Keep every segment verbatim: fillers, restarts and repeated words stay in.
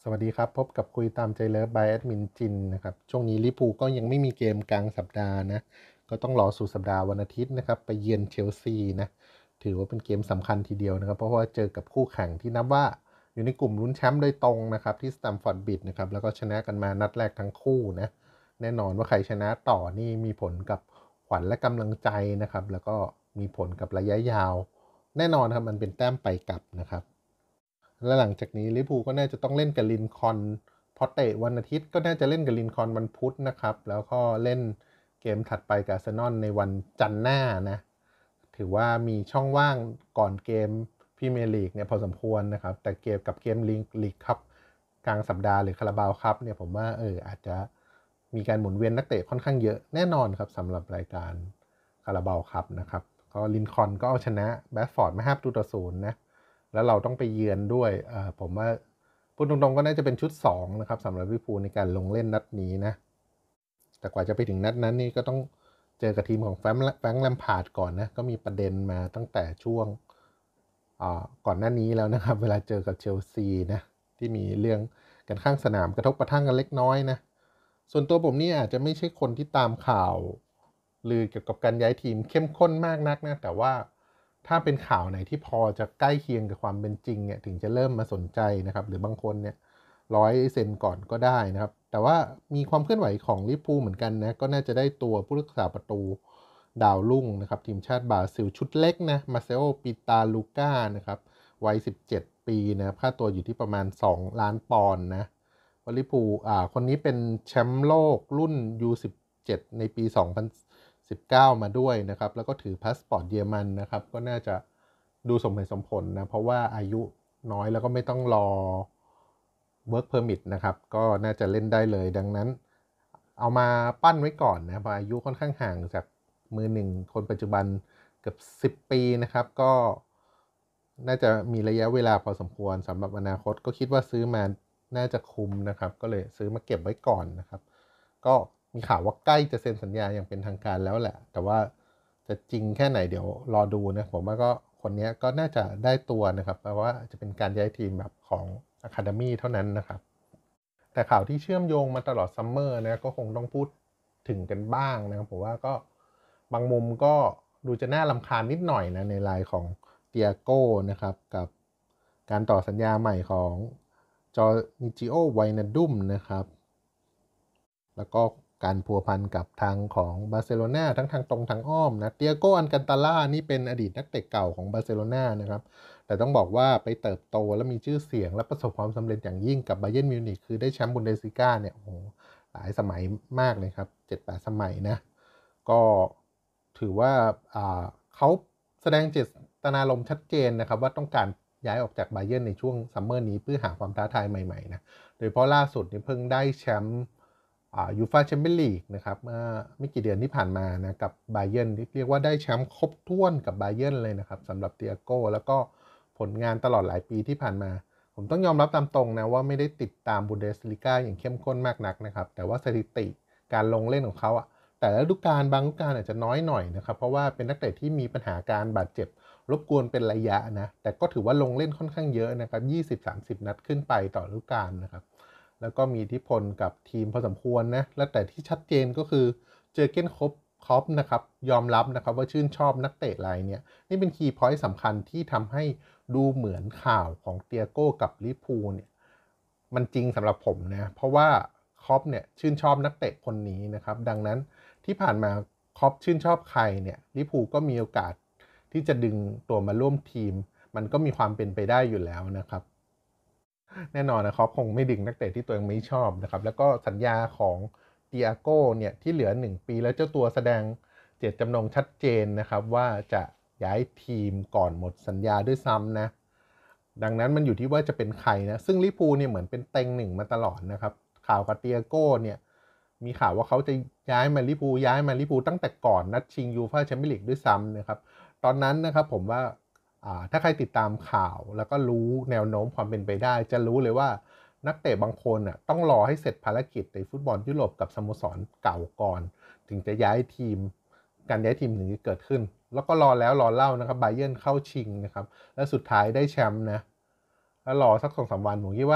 สวัสดีครับพบกับคุยตามใจเลิฟบายแอดมินจินนะครับช่วงนี้ลิปูก็ยังไม่มีเกมกลางสัปดาห์นะก็ต้องรอสู่สัปดาห์วันอาทิตย์นะครับไปเยือนเชลซีนะถือว่าเป็นเกมสำคัญทีเดียวนะครับเพราะว่าเจอกับคู่แข่งที่นับว่าอยู่ในกลุ่มลุ้นแชมป์โดยตรงนะครับที่สแตมฟอร์ดบริดจ์นะครับแล้วก็ชนะกันมานัดแรกทั้งคู่นะแน่นอนว่าใครชนะต่อนี่มีผลกับขวัญและกำลังใจนะครับแล้วก็มีผลกับระยะยาวแน่นอนครับมันเป็นแต้มไปกลับนะครับ และหลังจากนี้ลิเวอร์พูลก็น่าจะต้องเล่นกับลินคอล์นพอเตะวันอาทิตย์ก็น่าจะเล่นกับลินคอล์นวันพุธนะครับแล้วก็เล่นเกมถัดไปกับอาร์เซนอลในวันจันทร์หน้านะถือว่ามีช่องว่างก่อนเกมพรีเมียร์ลีกเนี่ยพอสมควรนะครับแต่เกมกับเกมลีกครับกลางสัปดาห์หรือคาราบาวครับเนี่ยผมว่าเอออาจจะมีการหมุนเวียนนักเตะค่อนข้างเยอะแน่นอนครับสำหรับรายการคาราบาวครับนะครับก็ลินคอล์นก็เอาชนะแบดฟอร์ดมาห้าประตูต่อศูนย์นะ แล้วเราต้องไปเยือนด้วยผมว่าพูดตรงๆก็น่าจะเป็นชุดสองนะครับสำหรับลิเวอร์พูลในการลงเล่นนัดนี้นะแต่กว่าจะไปถึงนัดนั้นนี่ก็ต้องเจอกับทีมของแฟรงค์แลมพาร์ดก่อนนะก็มีประเด็นมาตั้งแต่ช่วงก่อนหน้านี้แล้วนะครับเวลาเจอกับเชลซีนะที่มีเรื่องกันข้างสนามกระทบกระทั่งกันเล็กน้อยนะส่วนตัวผมนี่อาจจะไม่ใช่คนที่ตามข่าวลือเกี่ยวกับการย้ายทีมเข้มข้นมากนักนะแต่ว่าถ้าเป็นข่าวไหนที่พอจะใกล้เคียงกับความเป็นจริงเนี่ยถึงจะเริ่มมาสนใจนะครับหรือบางคนเนี่ยร้อยเซนก่อนก็ได้นะครับแต่ว่ามีความเคลื่อนไหวของลิเวอร์พูลเหมือนกันนะก็น่าจะได้ตัวผู้รักษาประตูดาวรุ่งนะครับทีมชาติบราซิลชุดเล็กนะมาเซโอปิตาลูก้านะครับวัยสิบเจ็ดปีนะครับค่าตัวอยู่ที่ประมาณสองล้านปอนด์นะลิเวอร์พูลอ่าคนนี้เป็นแชมป์โลกรุ่น ยู สิบเจ็ด ในปีสองพันสิบเก้ามาด้วยนะครับแล้วก็ถือพาสปอร์ตเยอรมันนะครับก็น่าจะดูสมเหตุสมผลนะเพราะว่าอายุน้อยแล้วก็ไม่ต้องรอ work permit นะครับก็น่าจะเล่นได้เลยดังนั้นเอามาปั้นไว้ก่อนนะเพราะอายุค่อนข้างห่างจากมือหนึ่งคนปัจจุบันเกือบสิบปีนะครับก็น่าจะมีระยะเวลาพอสมควรสำหรับอนาคตก็คิดว่าซื้อมาน่าจะคุ้มนะครับก็เลยซื้อมาเก็บไว้ก่อนนะครับก็มีข่าวว่าใกล้จะเซ็นสัญญาอย่างเป็นทางการแล้วแหละแต่ว่าจะจริงแค่ไหนเดี๋ยวรอดูนะผมว่าก็คนนี้ก็น่าจะได้ตัวนะครับเพราะว่าจะเป็นการย้ายทีมแบบของ Academy เท่านั้นนะครับแต่ข่าวที่เชื่อมโยงมาตลอดซัมเมอร์นะก็คงต้องพูดถึงกันบ้างนะครับผมว่าก็บางมุมก็ดูจะน่ารำคาญนิดหน่อยนะในรายของเตียโก้นะครับกับการต่อสัญญาใหม่ของจอร์นิจิโอไวนาดุมนะครับแล้วก็การพัวพันกับทางของบาร์เซโลนาทั้งทางตรงทางอ้อมนะเตียโกอันกันตาล่านี่เป็นอดีตนักเตะเก่าของบาร์เซโลนานะครับแต่ต้องบอกว่าไปเติบโตและมีชื่อเสียงและประสบความสำเร็จอย่างยิ่งกับบาเยิร์นมิวนิกคือได้แชมป์บุนเดสลิก้าเนี่ยโอ้โหหลายสมัยมากเลยครับ เจ็ดแปด สมัยนะก็ถือว่าเขาแสดงเจตนารมณ์ชัดเจนนะครับว่าต้องการย้ายออกจากบาเยิร์นในช่วงซัมเมอร์นี้เพื่อหาความท้าทายใหม่ๆนะโดยเฉพาะล่าสุดนี่เพิ่งได้แชมป์ยูฟ่าแชมเปี้ยนลีกนะครับเมื่อไม่กี่เดือนที่ผ่านมานะกับบาเยิร์นที่เรียกว่าได้แชมป์ครบถ้วนกับบาเยิร์นเลยนะครับสำหรับเตียโก้แล้วก็ผลงานตลอดหลายปีที่ผ่านมาผมต้องยอมรับตามตรงนะว่าไม่ได้ติดตามบุนเดสลิก้าอย่างเข้มข้นมากนักนะครับแต่ว่าสถิติการลงเล่นของเขาอะแต่ละฤดูกาลบางฤดูกาลอาจจะน้อยหน่อยนะครับเพราะว่าเป็นนักเตะที่มีปัญหาการบาดเจ็บรบกวนเป็นระยะนะแต่ก็ถือว่าลงเล่นค่อนข้างเยอะนะครับ ยี่สิบถึงสามสิบ นัดขึ้นไปต่อฤดูกาลนะครับแล้วก็มีอิทธิพลกับทีมพอสมควรนะและแต่ที่ชัดเจนก็คือเจอเก้นครบคอปนะครับยอมรับนะครับว่าชื่นชอบนักเตะรายนี้นี่เป็นคีย์พอยต์สำคัญที่ทำให้ดูเหมือนข่าวของเตียโก้กับลิเวอร์พูลเนี่ยมันจริงสำหรับผมนะเพราะว่าคอปเนี่ยชื่นชอบนักเตะคนนี้นะครับดังนั้นที่ผ่านมาคอปชื่นชอบใครเนี่ยลิเวอร์พูลก็มีโอกาสที่จะดึงตัวมาร่วมทีมมันก็มีความเป็นไปได้อยู่แล้วนะครับแน่นอนนะครับคงไม่ดึงนักเตะที่ตัวเองไม่ชอบนะครับแล้วก็สัญญาของเตียโก้เนี่ยที่เหลือหนึ่งปีแล้วเจ้าตัวแสดงเจตจำนงชัดเจนนะครับว่าจะย้ายทีมก่อนหมดสัญญาด้วยซ้ำนะดังนั้นมันอยู่ที่ว่าจะเป็นใครนะซึ่งลิเวอร์พูลเนี่ยเหมือนเป็นเต็งหนึ่งมาตลอดนะครับข่าวกับเตียโก้เนี่ยมีข่าวว่าเขาจะย้ายมาลิเวอร์พูลย้ายมาลิเวอร์พูลตั้งแต่ก่อนนัดชิงยูฟ่าแชมเปี้ยนลีกด้วยซ้ำนะครับตอนนั้นนะครับผมว่าถ้าใครติดตามข่าวแล้วก็รู้แนวโน้มความเป็นไปได้จะรู้เลยว่านักเตะบางคนน่ะต้องรอให้เสร็จภารกิจในฟุตบอลยุโรปกับสโมสรเก่าก่อนถึงจะย้ายทีมการย้ายทีมถึงจะเกิดขึ้นแล้วก็รอแล้วรอเล่านะครับไบเยิร์นเข้าชิงนะครับและสุดท้ายได้แชมป์นะแล้วรอสักสองสามวันผมคิดว่า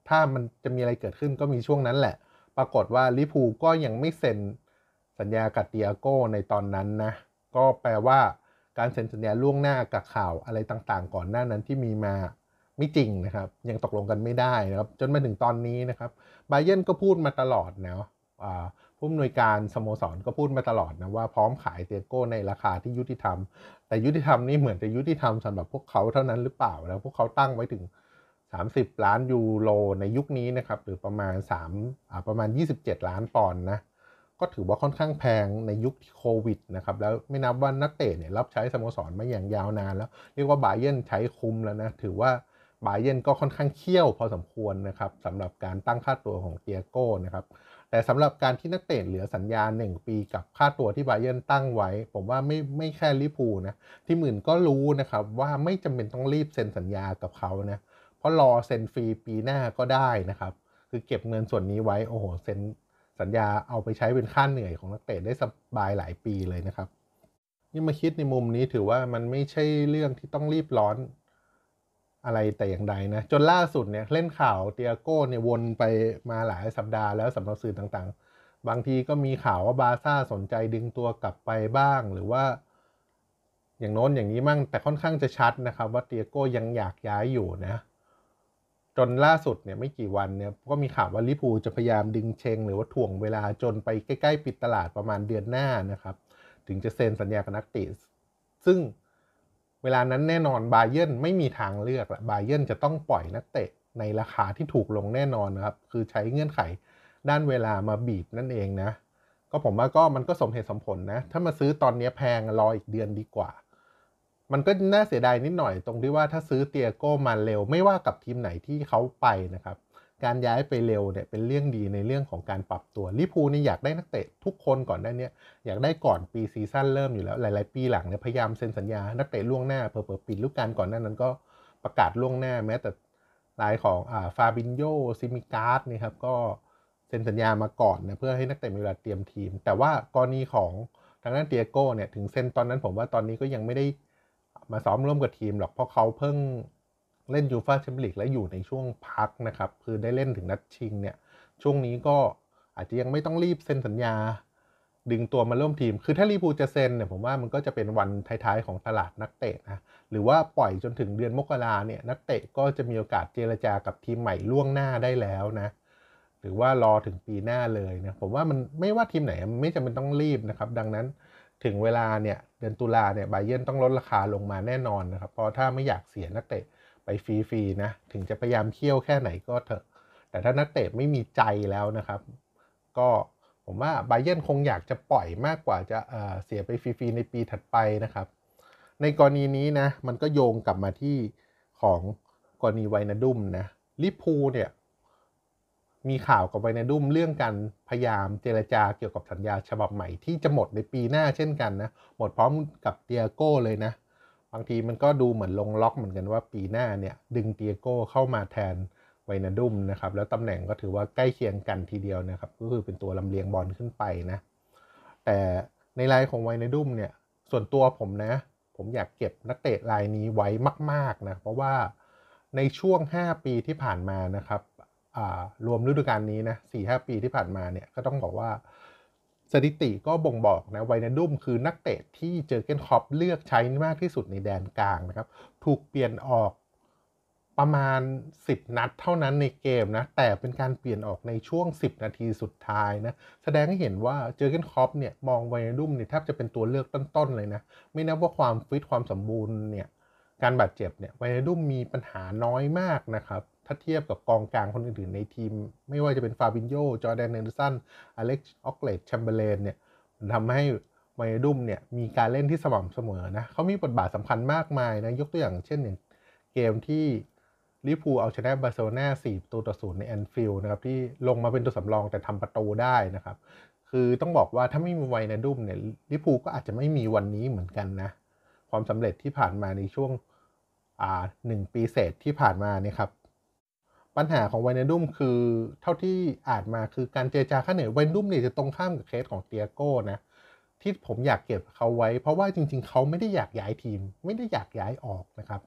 ถ้ามันจะมีอะไรเกิดขึ้นก็มีช่วงนั้นแหละปรากฏว่าลิเวอร์พูลก็ยังไม่เซ็นสัญญากับเตียโก้ในตอนนั้นนะก็แปลว่าการเซ็นสัญญาล่วงหน้ากับข่าวอะไรต่างๆก่อนหน้านั้นที่มีมาไม่จริงนะครับยังตกลงกันไม่ได้นะครับจนมาถึงตอนนี้นะครับบาเยิร์นก็พูดมาตลอดนะผู้อำนวยการสโมสรก็พูดมาตลอดนะว่าพร้อมขายเตียโก้ในราคาที่ยุติธรรมแต่ยุติธรรมนี่เหมือนจะยุติธรรมสำหรับพวกเขาเท่านั้นหรือเปล่าแล้วพวกเขาตั้งไว้ถึงสามสิบล้านยูโรในยุคนี้นะครับหรือประมาณ3อ่าประมาณยี่สิบเจ็ดล้านปอนด์นะก็ถือว่าค่อนข้างแพงในยุคโควิดนะครับแล้วไม่นับว่านักเตะเนี่ยรับใช้สโมสรมาอย่างยาวนานแล้วเรียกว่าบาเยิร์นใช้คุ้มแล้วนะถือว่าบาเยิร์นก็ค่อนข้างเคี่ยวพอสมควรนะครับสำหรับการตั้งค่าตัวของเตียโก้นะครับแต่สำหรับการที่นักเตะเหลือสัญญาหนึ่งปีกับค่าตัวที่บาเยิร์นตั้งไว้ผมว่าไม่ไม่แค่ลิเวอร์พูลนะทีมอื่นก็รู้นะครับว่าไม่จำเป็นต้องรีบเซ็นสัญญากับเขานะเพราะรอเซ็นฟรีปีหน้าก็ได้นะครับคือเก็บเงินส่วนนี้ไว้โอ้โหเซ็นสัญญาเอาไปใช้เป็นค่าเหนื่อยของนักเตะได้สบายหลายปีเลยนะครับนี่มาคิดในมุมนี้ถือว่ามันไม่ใช่เรื่องที่ต้องรีบร้อนอะไรแต่อย่างใดนะจนล่าสุดเนี่ยเล่นข่าวเตียโก้เนี่ยวนไปมาหลายสัปดาห์แล้วสำนักสื่อต่างๆบางทีก็มีข่าวว่าบาร์ซ่าสนใจดึงตัวกลับไปบ้างหรือว่าอย่างโน้นอย่างนี้มั่งแต่ค่อนข้างจะชัดนะครับว่าเตียโก้ยังอยากย้ายอยู่นะจนล่าสุดเนี่ยไม่กี่วันเนี่ยก็มีข่าวว่าลิเวอร์พูลจะพยายามดึงเชงหรือว่าถ่วงเวลาจนไปใกล้ๆปิดตลาดประมาณเดือนหน้านะครับถึงจะเซ็นสัญญากับนักเตะซึ่งเวลานั้นแน่นอนบาเยิร์นไม่มีทางเลือกละบาเยิร์นจะต้องปล่อยนักเตะในราคาที่ถูกลงแน่นอนนะครับคือใช้เงื่อนไขด้านเวลามาบีบนั่นเองนะก็ผมว่าก็มันก็สมเหตุสมผลนะถ้ามาซื้อตอนนี้แพงรออีกเดือนดีกว่ามันก็น่าเสียดายนิดหน่อยตรงที่ว่าถ้าซื้อเตียโก้มาเร็วไม่ว่ากับทีมไหนที่เขาไปนะครับการย้ายไปเร็วเนี่ยเป็นเรื่องดีในเรื่องของการปรับตัวลิเวอร์พูลนี่อยากได้นักเตะทุกคนก่อนได้เนี่ยอยากได้ก่อนปีซีซั่นเริ่มอยู่แล้วหลายๆปีหลังเนี่ยพยายามเซ็นสัญญานักเตะล่วงหน้าเผลอๆปิดฤดูกาลก่อนหน้านั้นก็ประกาศล่วงหน้าแม้แต่รายของอ่าฟาบินโญซิมิการ์ดนี่ครับก็เซ็นสัญญามาก่อนนะเพื่อให้นักเตะมีเวลาเตรียมทีมแต่ว่ากรณีของทางด้านเตียโก้เนี่ยถึงเซ็นตอนนั้นผมว่าตอนนี้ก็ยังไม่ได้มาซ้อมร่วมกับทีมหรอกเพราะเขาเพิ่งเล่นยูฟ่าแชมเปี้ยนลีกและอยู่ในช่วงพักนะครับคือได้เล่นถึงนัดชิงเนี่ยช่วงนี้ก็อาจจะยังไม่ต้องรีบเซ็นสัญญาดึงตัวมาร่วมทีมคือถ้าลิเวอร์พูลจะเซ็นเนี่ยผมว่ามันก็จะเป็นวันท้ายๆของตลาดนักเตะนะหรือว่าปล่อยจนถึงเดือนมกราเนี่ยนักเตะก็จะมีโอกาสเจรจากับทีมใหม่ล่วงหน้าได้แล้วนะหรือว่ารอถึงปีหน้าเลยนะผมว่ามันไม่ว่าทีมไหนไม่จำเป็นต้องรีบนะครับดังนั้นถึงเวลาเนี่ยเดือนตุลาเนี่ยบาเยิร์นต้องลดราคาลงมาแน่นอนนะครับเพราะถ้าไม่อยากเสียนักเตะไปฟรีๆนะถึงจะพยายามเคี่ยวแค่ไหนก็เถอะแต่ถ้านักเตะไม่มีใจแล้วนะครับก็ผมว่าบาเยิร์นคงอยากจะปล่อยมากกว่าจะเอ่อเสียไปฟรีๆในปีถัดไปนะครับในกรณีนี้นะมันก็โยงกลับมาที่ของกรณีไวนาดุมนะลิเวอร์พูลเนี่ยมีข่าวกับไวนาดุมเรื่องการพยายามเจรจาเกี่ยวกับสัญญาฉบับใหม่ที่จะหมดในปีหน้าเช่นกันนะหมดพร้อมกับเตียโก้เลยนะบางทีมันก็ดูเหมือนลงล็อกเหมือนกันว่าปีหน้าเนี่ยดึงเตียโก้เข้ามาแทนไวนาดุมนะครับแล้วตำแหน่งก็ถือว่าใกล้เคียงกันทีเดียวนะครับก็คือเป็นตัวลำเลียงบอลขึ้นไปนะแต่ในรายของไวนาดุมเนี่ยส่วนตัวผมนะผมอยากเก็บนักเตะรายนี้ไว้มากๆนะเพราะว่าในช่วงห้าปีที่ผ่านมานะครับรวมฤดูกาลนี้นะ สี่ห้า ปีที่ผ่านมาเนี่ยก็ต้องบอกว่าสถิติก็บ่งบอกนะไวนาดุมคือนักเตะที่เจอร์เก้นคล็อปเลือกใช้มากที่สุดในแดนกลางนะครับถูกเปลี่ยนออกประมาณสิบนัดเท่านั้นในเกมนะแต่เป็นการเปลี่ยนออกในช่วงสิบนาทีสุดท้ายนะแสดงให้เห็นว่าเจอร์เก้นคล็อปเนี่ยมองไวนาดุมเนี่ยแทบจะเป็นตัวเลือกต้นๆเลยนะไม่นับว่าความฟิตความสมบูรณ์เนี่ยการบาดเจ็บเนี่ยไวนาดุมมีปัญหาน้อยมากนะครับถ้าเทียบกับกองกลางคนอื่นๆในทีมไม่ว่าจะเป็นฟาบินโญจอร์แดนเนลสันอเล็กซ์ออกเลตแชมเบอร์เลนเนี่ยมันทำให้ไวนาดุมเนี่ยมีการเล่นที่สม่ำเสมอนะเขามีบทบาทสำคัญมากมายนะยกตัวอย่างเช่นอย่างเกมที่ลิเวอร์พูลเอาชนะบาร์เซโลนาสี่ประตูต่อศูนย์ในแอนฟิลด์นะครับที่ลงมาเป็นตัวสำรองแต่ทำประตูได้นะครับคือต้องบอกว่าถ้าไม่มีไวนาดุมเนี่ยลิเวอร์พูลก็อาจจะไม่มีวันนี้เหมือนกันนะความสำเร็จที่ผ่านมาในช่วงอ่าหนึ่งปีเศษที่ผ่านมาเนี่ยครับปัญหาของไวนาดุมคือเท่าที่อ่านมาคือการเจรจาค่าเหนื่อยไวนาดุมเนี่ยจะตรงข้ามกับเคสของเตียโก้นะที่ผมอยากเก็บเขาไว้เพราะว่าจริงๆเขาไม่ได้อยากย้ายทีมไม่ได้อยากย้ายออกนะครับ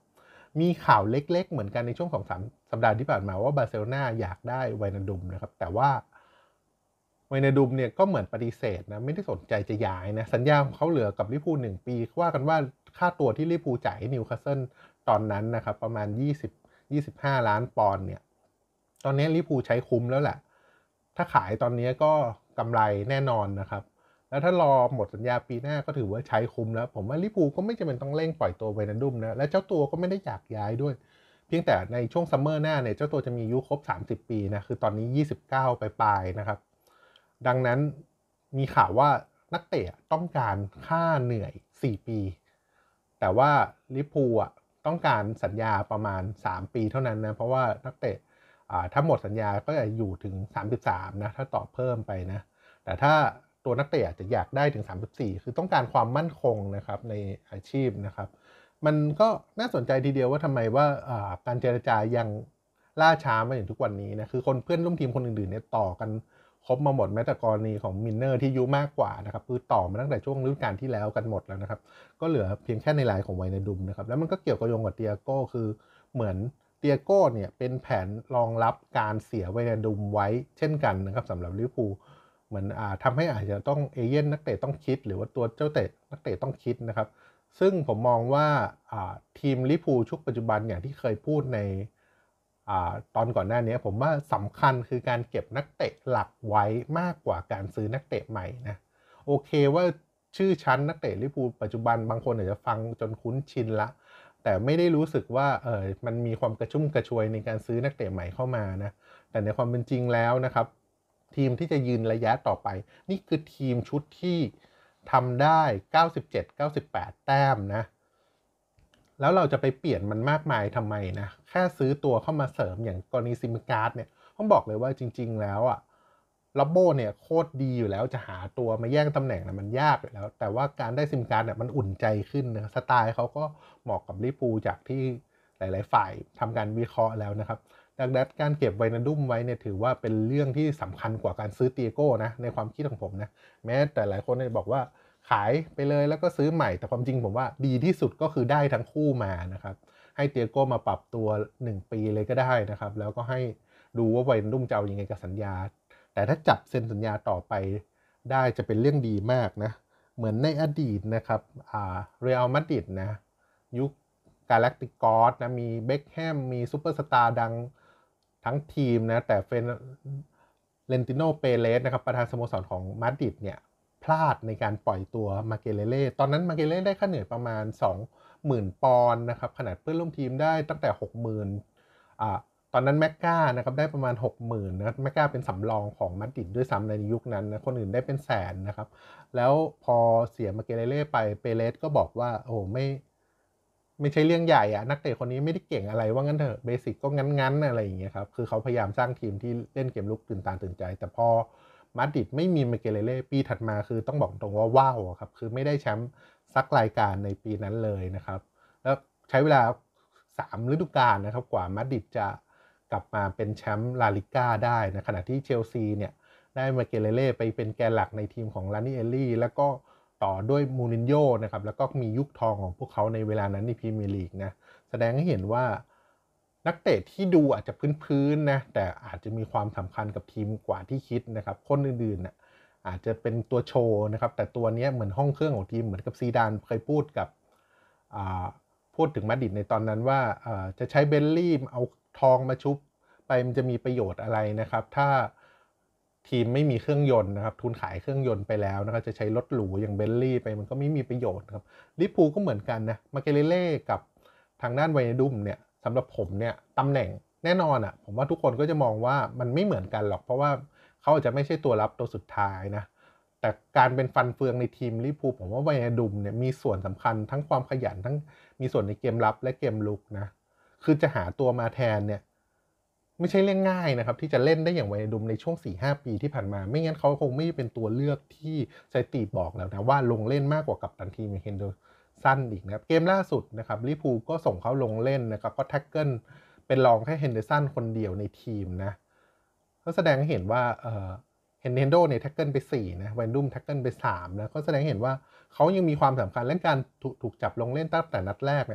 มีข่าวเล็กๆเหมือนกันในช่วง สองถึงสาม สัปดาห์ที่ผ่านมาว่าบาร์เซโลนาอยากได้ไวนาดุมนะครับแต่ว่าไวนาดุมเนี่ยก็เหมือนปฏิเสธนะไม่ได้สนใจจะย้ายนะสัญญาของเขาเหลือกับลิเวอร์พูลหนึ่งปีว่ากันว่าค่าตัวที่ลิเวอร์พูลจ่ายให้นิวคาสเซิลตอนนั้นนะครับประมาณยี่สิบ ยี่สิบห้าล้านปอนด์เนี่ยตอนนี้ลิเวอร์พูลใช้คุ้มแล้วแหละถ้าขายตอนนี้ก็กำไรแน่นอนนะครับแล้วถ้ารอหมดสัญญาปีหน้าก็ถือว่าใช้คุ้มแล้วผมว่าลิเวอร์พูลก็ไม่จำเป็นต้องเร่งปล่อยตัวไวนาดุมนะและเจ้าตัวก็ไม่ได้อยากย้ายด้วยเพียงแต่ในช่วงซัมเมอร์หน้าเนี่ยเจ้าตัวจะมีอายุครบสามสิบปีนะคือตอนนี้ยี่สิบเก้าปลายๆนะครับดังนั้นมีข่าวว่านักเตะต้องการค่าเหนื่อยสี่ปีแต่ว่าลิเวอร์พูลอ่ะต้องการสัญญาประมาณสามปีเท่านั้นนะเพราะว่านักเตะถ้าหมดสัญญาก็จะอยู่ถึงสามสิบสามนะถ้าต่อเพิ่มไปนะแต่ถ้าตัวนักเตะจะอยากได้ถึงสามสิบสี่คือต้องการความมั่นคงนะครับในอาชีพนะครับมันก็น่าสนใจทีเดียวว่าทำไมว่าการเจรจายังล่าช้ามาถึงทุกวันนี้นะคือคนเพื่อนร่วมทีมคนอื่นๆเนี่ยต่อกันครบมาหมดแม้แต่กรณีของมินเนอร์ที่อายุมากกว่านะครับคือต่อมาตั้งแต่ช่วงฤดูกาลที่แล้วกันหมดแล้วนะครับก็เหลือเพียงแค่ในรายของไวนาดุมนะครับแล้วมันก็เกี่ยวกับโยงกับเตียโก้คือเหมือนเตียโก้เนี่ยเป็นแผนรองรับการเสียไวนาดุมไว้เช่นกันนะครับสำหรับลิเวอร์พูลเหมือนอ่าทำให้อาจจะต้องเอเย่นนักเตะต้องคิดหรือว่าตัวเจ้าเตะนักเตะต้องคิดนะครับซึ่งผมมองว่าอ่าทีมลิเวอร์พูลชุดปัจจุบันอย่างที่เคยพูดในอ่าตอนก่อนหน้านี้ผมว่าสำคัญคือการเก็บนักเตะหลักไว้มากกว่าการซื้อนักเตะใหม่นะโอเคว่าชื่อชั้นนักเตะลิเวอร์พูลปัจจุบันบางคนอาจจะฟังจนคุ้นชินละแต่ไม่ได้รู้สึกว่าเออมันมีความกระชุ่มกระชวยในการซื้อนักเตะใหม่เข้ามานะแต่ในความเป็นจริงแล้วนะครับทีมที่จะยืนระยะต่อไปนี่คือทีมชุดที่ทำได้เก้าสิบเจ็ด เก้าสิบแปดแต้มนะแล้วเราจะไปเปลี่ยนมันมากมายทำไมนะแค่ซื้อตัวเข้ามาเสริมอย่างกรณีซิมการ์ดเนี่ยต้องบอกเลยว่าจริงๆแล้วอะลับโบเนี่ยโคตรดีอยู่แล้วจะหาตัวมาแย่งตำแหน่งนะมันยากอยู่แล้วแต่ว่าการได้ซิมการ์ดเนี่ยมันอุ่นใจขึ้นนะสไตล์เขาก็เหมาะกับลิเวอร์พูลจากที่หลายๆฝ่ายทำการวิเคราะห์แล้วนะครับดังนั้นการเก็บไวนาดุมไว้เนี่ยถือว่าเป็นเรื่องที่สำคัญกว่าการซื้อเตียโก้นะในความคิดของผมนะแม้แต่หลายคนเนี่ยบอกว่าขายไปเลยแล้วก็ซื้อใหม่แต่ความจริงผมว่าดีที่สุดก็คือได้ทั้งคู่มานะครับให้เตียโก้มาปรับตัวหนึ่งปีเลยก็ได้นะครับแล้วก็ให้ดูว่าไวนาดุมจะเอายังไงกับสัญญาแต่ถ้าจับเซ็นสัญญาต่อไปได้จะเป็นเรื่องดีมากนะเหมือนในอดีตนะครับอ่าเรอัลมาดริดนะยุคกาแล็กติกอสนะมีเบ็คแฮมมีซูเปอร์สตาร์ดังทั้งทีมนะแต่เฟนเลนติโนเปเรสนะครับประธานสโมสรของมาดริดเนี่ยพลาดในการปล่อยตัวมาเกเลเล่ตอนนั้นมาเกเลเล่ได้ค่าเหนื่อยประมาณ สองหมื่น ปอนด์นะครับขนาดเพื่อนร่วมทีมได้ตั้งแต่ หกหมื่น อ่าตอนนั้นแมกกานะครับได้ประมาณ หกหมื่น นะแมกกาเป็นสำรองของมาดริดด้วยซ้ำในยุคนั้นนะคนอื่นได้เป็นแสนนะครับแล้วพอเสียมาเกเลเล่ไปเปเรสก็บอกว่าโอ้ไม่ไม่ใช่เรื่องใหญ่อะนักเตะคนนี้ไม่ได้เก่งอะไรว่างั้นเถอะเบสิกก็งั้นๆอะไรอย่างเงี้ยครับคือเขาพยายามสร้างทีมที่เล่นเกมลุกตื่นตาตื่นใจแต่พอมาดริดไม่มีมาเกเลเล่ปีถัดมาคือต้องบอกตรงว่าว้าวครับคือไม่ได้แชมป์สักรายการในปีนั้นเลยนะครับแล้วใช้เวลาสามฤดูกาลนะครับกว่ามาดริดจะกลับมาเป็นแชมป์ลาลิก้าได้นะขณะที่เชลซีเนี่ยได้มาเกเลเล่ไปเป็นแกนหลักในทีมของลานิเอลลี่แล้วก็ต่อด้วยมูรินโญ่นะครับแล้วก็มียุคทองของพวกเขาในเวลานั้นในพรีเมียร์ลีกนะแสดงให้เห็นว่านักเตะที่ดูอาจจะพื้นๆนะแต่อาจจะมีความสำคัญกับทีมกว่าที่คิดนะครับคนอื่นๆน่ะอาจจะเป็นตัวโชว์นะครับแต่ตัวนี้เหมือนห้องเครื่องของทีมเหมือนกับซีดานเคยพูดกับพูดถึงมาดริดในตอนนั้นว่าจะใช้เบนลี่เอาทองมาชุบไปมันจะมีประโยชน์อะไรนะครับถ้าทีมไม่มีเครื่องยนต์นะครับทุนขายเครื่องยนต์ไปแล้วนะครับจะใช้รถหรูอย่างเบนลี่ไปมันก็ไม่มีประโยชน์ครับลิเวอร์พูลก็เหมือนกันนะมาเกเลเล่กับทางด้านไวนาดุมเนี่ยสำหรับผมเนี่ยตำแหน่งแน่นอนอ่ะผมว่าทุกคนก็จะมองว่ามันไม่เหมือนกันหรอกเพราะว่าเขาอาจจะไม่ใช่ตัวรับตัวสุดท้ายนะแต่การเป็นฟันเฟืองในทีมลิเวอร์พูลผมว่าไวนาดุมเนี่ยมีส่วนสำคัญทั้งความขยันทั้งมีส่วนในเกมรับและเกมลุกนะคือจะหาตัวมาแทนเนี่ยไม่ใช่เรื่องง่ายนะครับที่จะเล่นได้อย่างไวนาดุมในช่วง สี่ห้า ปีที่ผ่านมาไม่งั้นเขาคงไม่เป็นตัวเลือกที่สถิติบอกแล้วนะว่าลงเล่นมากกว่ากัปตันทีมเฮนเดอร์สันอีกนะครับเกมล่าสุดนะครับลิเวอร์พูลก็ส่งเขาลงเล่นนะครับก็แท็กเกิลเป็นรองแค่เฮนเดอร์สันคนเดียวในทีมนะก็แสดงให้เห็นว่าเอ่อเฮนเดนโดเนี่ยแท็กเกิลไปสี่นะไวนาดุมแท็กเกิลไปสามนะก็แสดงให้เห็นว่าเขายังมีความสำคัญและการถูกจับลงเล่นตั้งแต่นัดแรกเนี่ย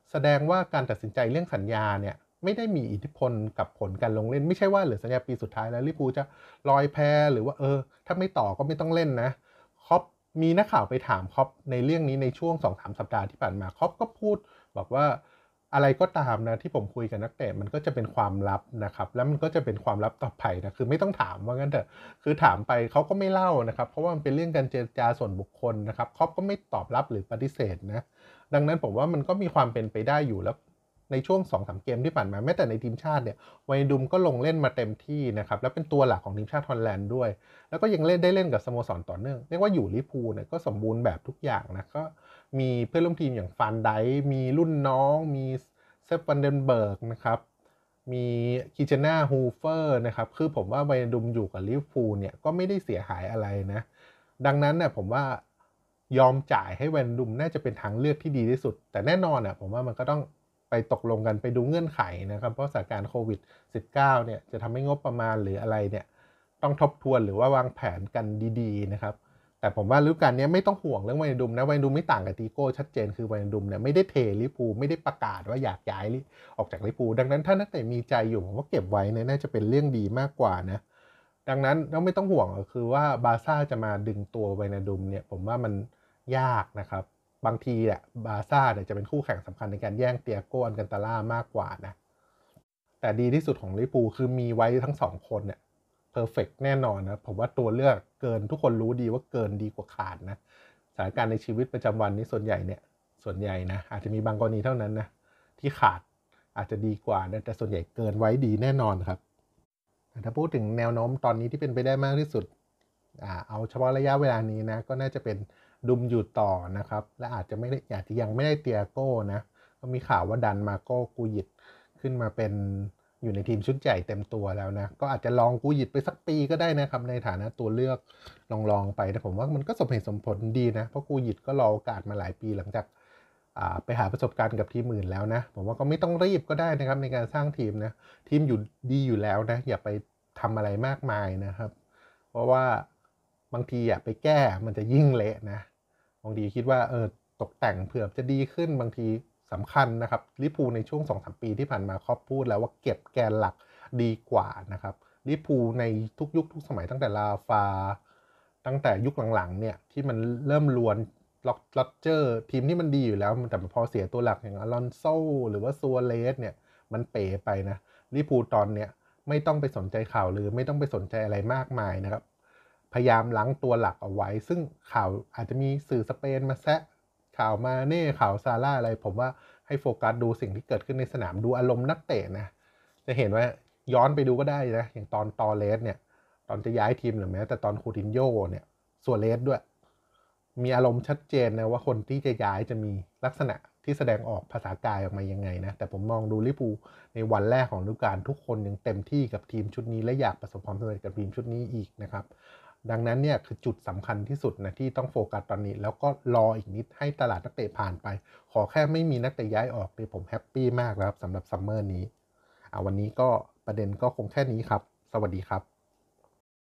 แสดงว่าการตัดสินใจเรื่องสัญญาเนี่ยไม่ได้มีอิทธิพลกับผลการลงเล่นไม่ใช่ว่าเหลือสัญญาปีสุดท้ายแล้วลิเวอร์พูลจะลอยแพหรือว่าเออถ้าไม่ต่อก็ไม่ต้องเล่นนะคล็อปมีนักข่าวไปถามคล็อปในเรื่องนี้ในช่วง สองถึงสาม สัปดาห์ที่ผ่านมาคล็อปก็พูดบอกว่าอะไรก็ตามนะที่ผมคุยกับนักเตะมันก็จะเป็นความลับนะครับแล้วมันก็จะเป็นความลับต่อไปนะคือไม่ต้องถามว่างั้นเถอะคือถามไปเขาก็ไม่เล่านะครับเพราะว่ามันเป็นเรื่องการเจรจาส่วนบุคคลนะครับคล็อปก็ไม่ตอบรับหรือปฏิเสธนะดังนั้นผมว่ามันก็มีความเป็นไปได้อยู่แล้วในช่วง สองถึงสาม เกมที่ผ่านมาแม้แต่ในทีมชาติเนี่ยไวน์ดุมก็ลงเล่นมาเต็มที่นะครับแล้วเป็นตัวหลักของทีมชาติฮอลแลนด์ด้วยแล้วก็ยังเล่นได้เล่นกับสโมสรต่อเนื่องเรียกว่าอยู่ลิเวอร์พูลเนี่ยก็สมบูรณ์แบบทุกอย่างนะก็มีเพื่อนร่วมทีมอย่างฟานไดค์มีรุ่นน้องมีเซฟวันเดนเบิร์กนะครับมีคิเจน่าฮูเฟอร์นะครับคือผมว่าไวน์ดุมอยู่กับลิเวอร์พูลเนี่ยก็ไม่ได้เสียหายอะไรนะดังนั้นเนี่ยผมว่ายอมจ่ายให้แวนดุมน่าจะเป็นทางเลือกที่ดีที่สุดแต่แน่นอนอ่ะผมว่ามันก็ต้องไปตกลงกันไปดูเงื่อนไขนะครับเพราะสถานการณ์โควิด สิบเก้า เนี่ยจะทำให้งบประมาณหรืออะไรเนี่ยต้องทบทวนหรือว่าวางแผนกันดีๆนะครับแต่ผมว่าฤดูกาลนี้ไม่ต้องห่วงเรื่องไวน์ดุมนะไวน์ดุมไม่ต่างกับตีโก้ชัดเจนคือไวน์ดุมเนี่ยไม่ได้เทลิเวอร์พูลไม่ได้ประกาศว่าอยากย้ายออกจากลิเวอร์พูลดังนั้นถ้านักเตะมีใจอยู่ผมว่าเก็บไว้เนี่ยน่าจะเป็นเรื่องดีมากกว่านะดังนั้นเราไม่ต้องห่วงก็คือว่าบาร์ซ่าจะมาดึงตัวไวน์ดุมเนี่ยผมว่ามันยากนะครับบางทีอ่ะบาร์ซ่าเนี่ยจะเป็นคู่แข่งสำคัญในการแย่งเตียโก้อัลคันตาล่ามากกว่านะแต่ดีที่สุดของลิเวอร์พูลคือมีไว้ทั้งสองคนเนี่ยเพอร์เฟกต์แน่นอนนะผมว่าตัวเลือกเกินทุกคนรู้ดีว่าเกินดีกว่าขาดนะสถานการณ์ในชีวิตประจำวันนี้ส่วนใหญ่เนี่ยส่วนใหญ่นะอาจจะมีบางกรณีเท่านั้นนะที่ขาดอาจจะดีกว่านะแต่ส่วนใหญ่เกินไว้ดีแน่นอนครับถ้าพูดถึงแนวโน้มตอนนี้ที่เป็นไปได้มากที่สุดอ่าเอาเฉพาะระยะเวลานี้นะก็น่าจะเป็นดุมอยู่ต่อนะครับและอาจจะไม่ได้อาจจะยังไม่ได้เตียโก้นะก็มีข่าวว่าดันมาโก้กูยิดขึ้นมาเป็นอยู่ในทีมชุดใหญ่เต็มตัวแล้วนะก็อาจจะลองกูยิดไปสักปีก็ได้นะครับในฐานะตัวเลือกลองๆไปแต่ผมว่ามันก็สมเหตุสมผลดีนะเพราะกูยิดก็รอโอกาสมาหลายปีหลังจากไปหาประสบการณ์กับทีมอื่นแล้วนะผมว่าก็ไม่ต้องรีบก็ได้นะครับในการสร้างทีมนะทีมอยู่ดีอยู่แล้วนะอย่าไปทำอะไรมากมายนะครับเพราะว่าบางทีอ่ะไปแก้มันจะยิ่งเละนะบางทีคิดว่าเออตกแต่งเผื่อจะดีขึ้นบางทีสำคัญนะครับลิเวอร์พูลในช่วง สองถึงสาม ปีที่ผ่านมาครอปพูดแล้วว่าเก็บแกนหลักดีกว่านะครับลิเวอร์พูลในทุกยุคทุกสมัยตั้งแต่ลาฟาตั้งแต่ยุคหลังๆเนี่ยที่มันเริ่มลวนล็อกล็อกเจอร์ทีมที่มันดีอยู่แล้วแต่พอเสียตัวหลักอย่างอลอนโซหรือว่าซัวเรสเนี่ยมันเป๋ไปนะลิเวอร์พูลตอนเนี้ยไม่ต้องไปสนใจข่าวหรือไม่ต้องไปสนใจอะไรมากมายนะครับพยายามล้างตัวหลักเอาไว้ซึ่งข่าวอาจจะมีสื่อสเปนมาแซะข่าวมาเน่ข่าวซาร่าอะไรผมว่าให้โฟกัสดูสิ่งที่เกิดขึ้นในสนามดูอารมณ์นักเตะนะจะเห็นว่าย้อนไปดูก็ได้นะอย่างตอนตอเลสเนี่ยตอนจะย้ายทีมหรือแม้แต่ตอนคูตินโญ่เนี่ยซัวเรสด้วยมีอารมณ์ชัดเจนนะว่าคนที่จะย้ายจะมีลักษณะที่แสดงออกภาษากายออกมายังไงนะแต่ผมมองดูลิเวอร์พูลในวันแรกของฤดูกาลทุกคนยังเต็มที่กับทีมชุดนี้และอยากประสบความสำเร็จกับทีมชุดนี้อีกนะครับดังนั้นเนี่ยคือจุดสำคัญที่สุดนะที่ต้องโฟกัสตอนนี้แล้วก็รออีกนิดให้ตลาดนักเตะผ่านไปขอแค่ไม่มีนักเตะย้ายออกเนี่ยผมแฮปปี้มากแล้วครับสำหรับซัมเมอร์นี้อ่าวันนี้ก็ประเด็นก็คงแค่นี้ครับสวัสดีครับ